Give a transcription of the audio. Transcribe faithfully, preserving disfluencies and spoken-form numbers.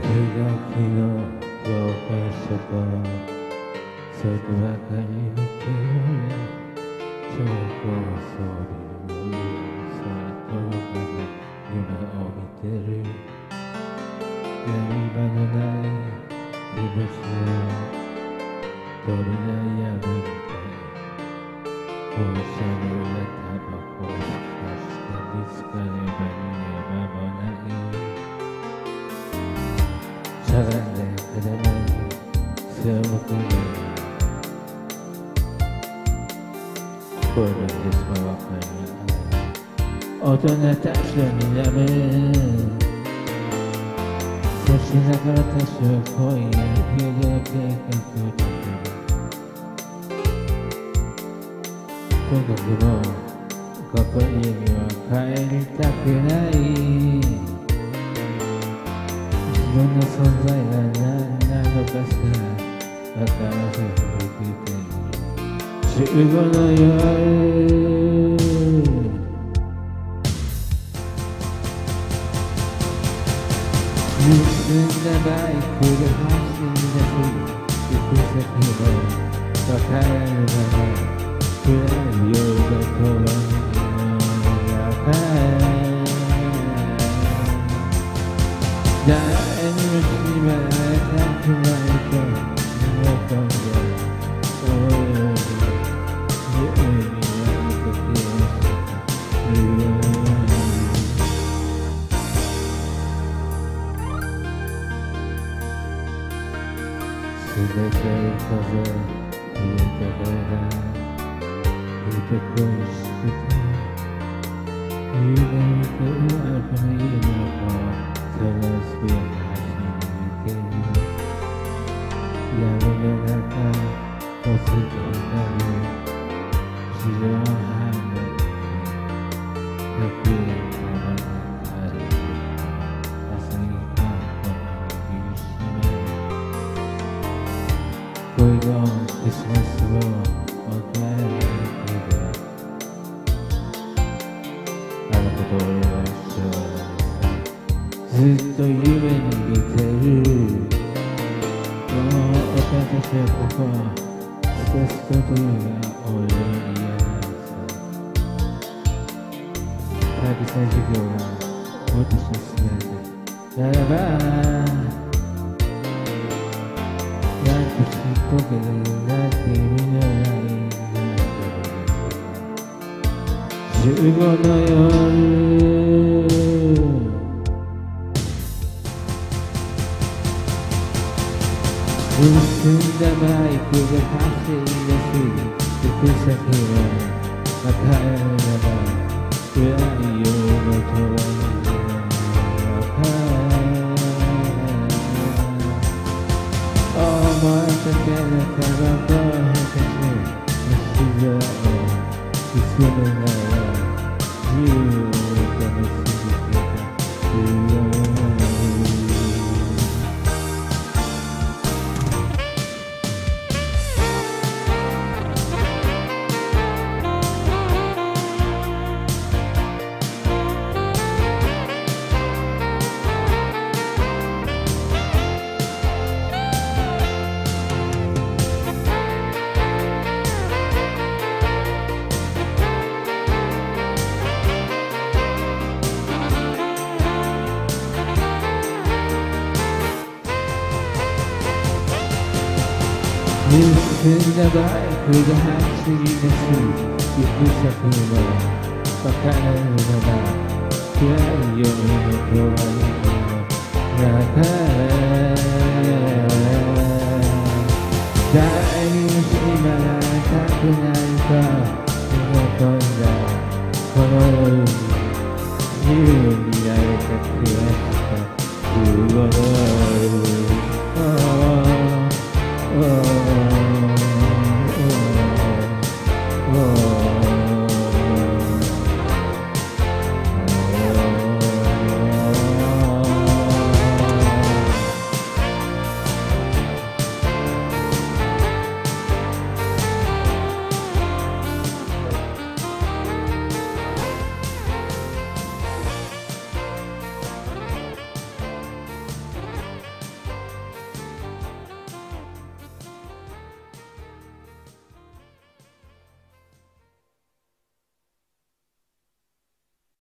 の教科書とそればかり受け入れ超高層ビルの上空届かない夢を見てるやり場のない気持ちを取れないやめみたい放射能やタバコを吸わして見つかれば山もないしゃがんでくれない背を向けない声が出てしまうわかり合う大人たちにやめそしながら多少恋や平等計画を立てるとにかくもうここには帰りたくない自分の存在が何なのかしら分からず生きている週ごの夜盗んだバイクで走り出す行く先も分からぬまま暗い夜が遠いの中誰にも縛られたくないと思うんだ冷たい風消えたから人恋してた夢見てるあこの家の中そのスピアの端に抜ける闇の中おつけなる地上半分時計のままある朝に観光を見失う恋のクリスマスをお帰りけどあのこと俺は知らないずっと夢に見てるもう私たちはここ少しというが俺は嫌なんさ旅さ授業がもっと進めてならばなんとちっぽけな君の愛が十五の夜盗んだバイクで走り出す行く先は分からぬまま暗い夜の遠い中思いかけるタバコをへたし足場を進むなら自由を見続けた自由盗んだバイクが走り出す行く先も分からぬまま暗い夜の怖い中誰にも縛られたくないと思い込んだこの夜に自由になれた気がした十五の夜